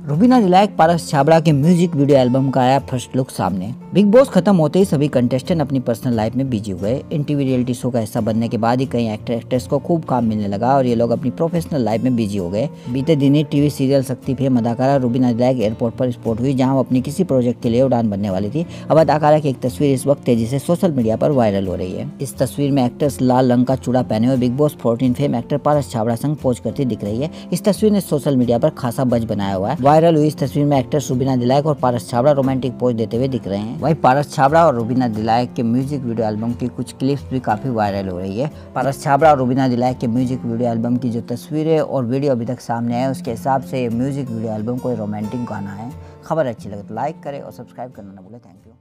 रुबीना दिलाइक पारस छाबड़ा के music video album का आया फर्स्ट लुक सामने। बिग बॉस खत्म होते ही सभी कंटेस्टेंट अपनी पर्सनल लाइफ में बिजी हुए। इन टीवी रियलिटी शो का हिस्सा बनने के बाद ही कई एक्टर एक्ट्रेस को खूब काम मिलने लगा और ये लोग अपनी प्रोफेशनल लाइफ में बिजी हो गए। बीते दिन ही टीवी सीरियल शक्ति फेम अदाकारा रुबीना दिलाइक एयरपोर्ट पर स्पॉट हुई, जहाँ वो अपनी किसी प्रोजेक्ट के लिए उड़ान बनने वाली थी। अब अदाकारा की एक तस्वीर इस वक्त तेजी से सोशल मीडिया पर वायरल हो रही है। इस तस्वीर में एक्ट्रेस लाल रंग का चूड़ा पहने हुए Bigg Boss 14 fame actor Paras Chhabra संग पोज करती दिख रही है। इस तस्वीर ने सोशल मीडिया पर खासा बज बनाया हुआ है। वायरल हुई इस तस्वीर में एक्ट्रेस रुबीना दिलाइक और पारस छाबड़ा रोमांटिक पोज देते हुए दिख रहे हैं। वहीं पारस छाबड़ा और रुबीना दिलाइक के म्यूजिक वीडियो एल्बम की कुछ क्लिप्स भी काफी वायरल हो रही है। पारस छाबड़ा और रुबीना दिलाइक के म्यूजिक वीडियो एल्बम की जो तस्वीरें और वीडियो अभी तक सामने है, उसके हिसाब से ये म्यूजिक वीडियो एल्बम कोई रोमांटिक गाना है। खबर अच्छी लगे तो लाइक करें और सब्सक्राइब करना ना भूलें। Thank you.